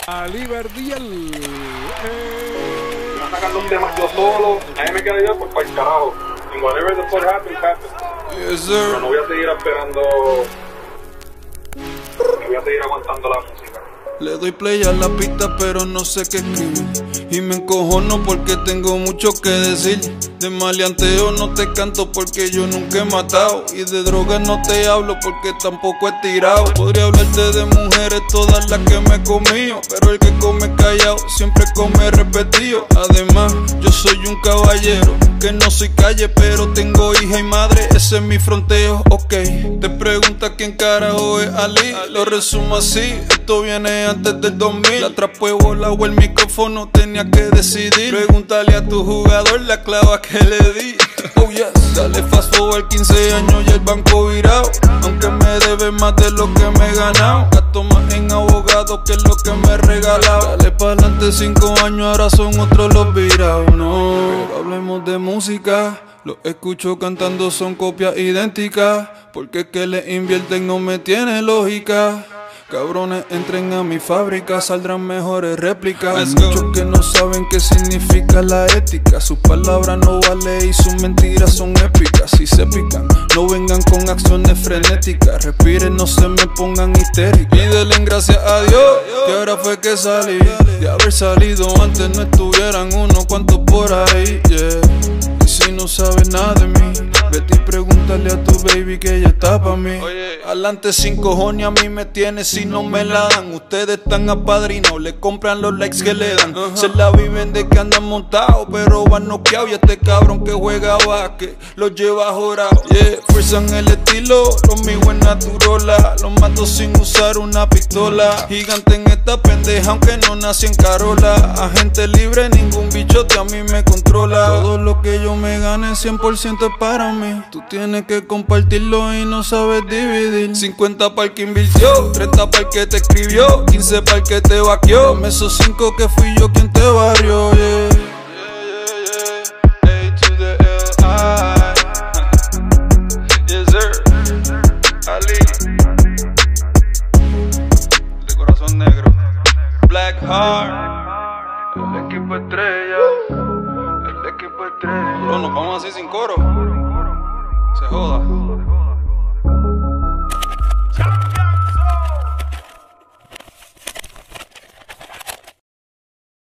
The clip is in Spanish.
Ali Verdiel. Están sacando un tema yo solo, nadie me queda ya pues para el carajo. And whatever the fuck happens, happens. Yes, sir. Pero no voy a seguir esperando. No voy a seguir aguantando la música. Le doy play a la pista pero no sé qué escribir. Y me encojono porque tengo mucho que decir. De maleanteo no te canto porque yo nunca he matado. Y de drogas no te hablo porque tampoco he tirado. Podría hablarte de mujeres todas las que me he comido, pero el que come callado siempre come repetido. Además yo soy un caballero, que no soy calle pero tengo hija y madre. Ese es mi fronteo, ok. Te preguntas quién carajo es Ali. Lo resumo así, esto viene antes del 2000. La trapo he volado el micrófono, tenía que decidir. Pregúntale a tu jugador la clava que le di. Oh yes. Dale fast forward 15 años y el banco virado. Aunque me debe más de lo que me he ganado. Gasto más en abogado que lo que me he regalado. Dale pa'lante 5 años, ahora son otros los virados. No, pero hablemos de música. Los escucho cantando, son copias idénticas. Porque es que le invierten no me tiene lógica. Cabrones, entren a mi fábrica, saldrán mejores réplicas. Hay muchos que no saben qué significa la ética. Sus palabras no valen y sus mentiras son épicas. Si se pican, no vengan con acciones frenéticas. Respiren, no se me pongan histéricas. Y denle gracias a Dios que ahora fue que salí. De haber salido antes no estuvieran unos cuantos por ahí, yeah. Y si no sabes nada de mí, vete y pregúntale a tu baby que ella está pa' mí. Adelante sin cojones a mí me tiene si no me la dan. Ustedes están apadrinados, le compran los likes que le dan. Se la viven de que andan montados, pero van noqueados. Y este cabrón que juega básquet los lleva jorado, yeah. Fuerzan el estilo, lo mío es naturola. Los mato sin usar una pistola. Gigante en esta pendeja aunque no nací en Carola. Agente libre, ningún bichote a mí me controla. Todo lo que yo me gane 100% es para mí. Tú tienes que compartirlo y no sabes dividir. 50 para el que invirtió, 30 para el que te escribió, 15 para el que te vaqueó. Dame esos 5 que fui yo quien te barrió, yeah. A to the L-I. Yes sir, Ali. De corazón negro, Black Heart. El equipo estrella, el equipo estrella. Bro, nos vamos así sin coro. Se joda.